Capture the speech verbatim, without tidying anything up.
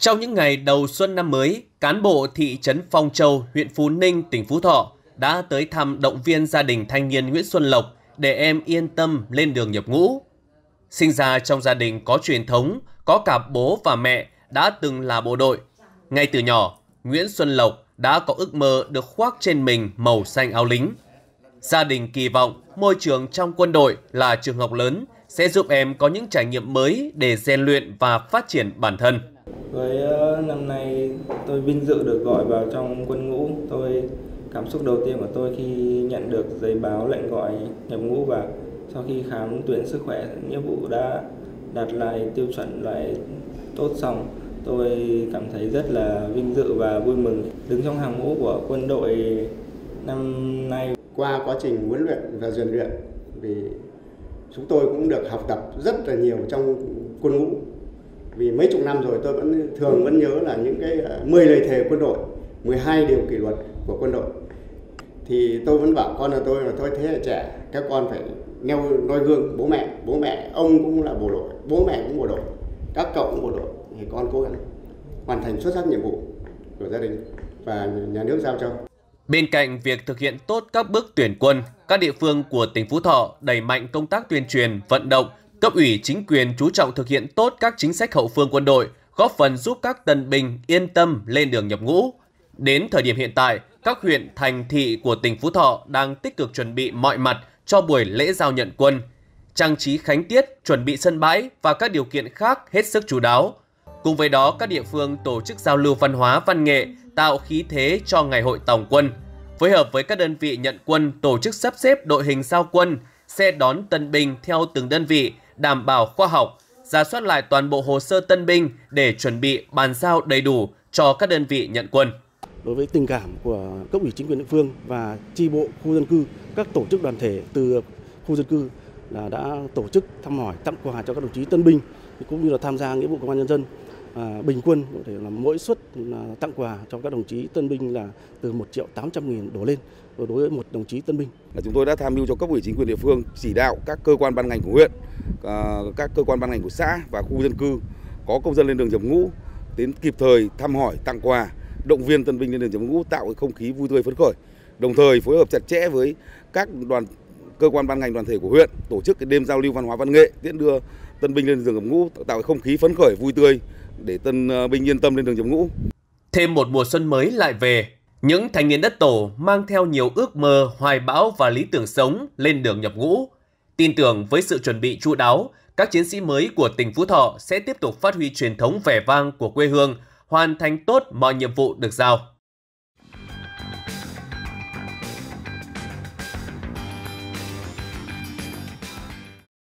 Trong những ngày đầu xuân năm mới, cán bộ thị trấn Phong Châu, huyện Phú Ninh, tỉnh Phú Thọ đã tới thăm động viên gia đình thanh niên Nguyễn Xuân Lộc để em yên tâm lên đường nhập ngũ. Sinh ra trong gia đình có truyền thống, có cả bố và mẹ đã từng là bộ đội. Ngay từ nhỏ, Nguyễn Xuân Lộc đã có ước mơ được khoác trên mình màu xanh áo lính. Gia đình kỳ vọng môi trường trong quân đội là trường học lớn sẽ giúp em có những trải nghiệm mới để rèn luyện và phát triển bản thân. Với năm nay tôi vinh dự được gọi vào trong quân ngũ. Tôi cảm xúc đầu tiên của tôi khi nhận được giấy báo lệnh gọi nhập ngũ và sau khi khám tuyển sức khỏe, nghĩa vụ đã đạt lại tiêu chuẩn loại tốt xong, tôi cảm thấy rất là vinh dự và vui mừng đứng trong hàng ngũ của quân đội năm nay. Qua quá trình huấn luyện và rèn luyện, vì chúng tôi cũng được học tập rất là nhiều trong quân ngũ. Vì mấy chục năm rồi tôi vẫn thường vẫn nhớ là những cái mười lời thề quân đội, mười hai điều kỷ luật của quân đội. Thì tôi vẫn bảo con là tôi là tôi thế hệ trẻ, các con phải nêu noi gương bố mẹ, bố mẹ ông cũng là bộ đội, bố mẹ cũng bộ đội, các cậu cũng bộ đội, thì con cố gắng hoàn thành xuất sắc nhiệm vụ của gia đình và nhà nước giao cho. Bên cạnh việc thực hiện tốt các bước tuyển quân, các địa phương của tỉnh Phú Thọ đẩy mạnh công tác tuyên truyền, vận động, cấp ủy chính quyền chú trọng thực hiện tốt các chính sách hậu phương quân đội, góp phần giúp các tân binh yên tâm lên đường nhập ngũ. Đến thời điểm hiện tại, các huyện, thành thị của tỉnh Phú Thọ đang tích cực chuẩn bị mọi mặt cho buổi lễ giao nhận quân, trang trí khánh tiết, chuẩn bị sân bãi và các điều kiện khác hết sức chu đáo. Cùng với đó, các địa phương tổ chức giao lưu văn hóa, văn nghệ, tạo khí thế cho ngày hội tòng quân, phối hợp với các đơn vị nhận quân tổ chức sắp xếp đội hình giao quân, xe đón tân binh theo từng đơn vị, đảm bảo khoa học, rà soát lại toàn bộ hồ sơ tân binh để chuẩn bị bàn giao đầy đủ cho các đơn vị nhận quân. Đối với tình cảm của cấp ủy chính quyền địa phương và chi bộ khu dân cư, các tổ chức đoàn thể từ khu dân cư là đã tổ chức thăm hỏi, tặng quà cho các đồng chí tân binh cũng như là tham gia nghĩa vụ công an nhân dân. À, bình quân có thể là mỗi suất tặng quà cho các đồng chí tân binh là từ một triệu tám trăm nghìn đổ lên đối với một đồng chí tân binh. Chúng tôi đã tham mưu cho cấp ủy chính quyền địa phương chỉ đạo các cơ quan ban ngành của huyện, các cơ quan ban ngành của xã và khu dân cư có công dân lên đường nhập ngũ đến kịp thời thăm hỏi, tặng quà, động viên tân binh lên đường nhập ngũ, tạo không khí vui tươi phấn khởi. Đồng thời phối hợp chặt chẽ với các đoàn cơ quan ban ngành đoàn thể của huyện tổ chức cái đêm giao lưu văn hóa văn nghệ, tiễn đưa tân binh lên đường nhập ngũ, tạo không khí phấn khởi vui tươi để tân binh yên tâm lên đường nhập ngũ. Thêm một mùa xuân mới lại về, những thanh niên đất tổ mang theo nhiều ước mơ, hoài bão và lý tưởng sống lên đường nhập ngũ. Tin tưởng với sự chuẩn bị chu đáo, các chiến sĩ mới của tỉnh Phú Thọ sẽ tiếp tục phát huy truyền thống vẻ vang của quê hương, hoàn thành tốt mọi nhiệm vụ được giao.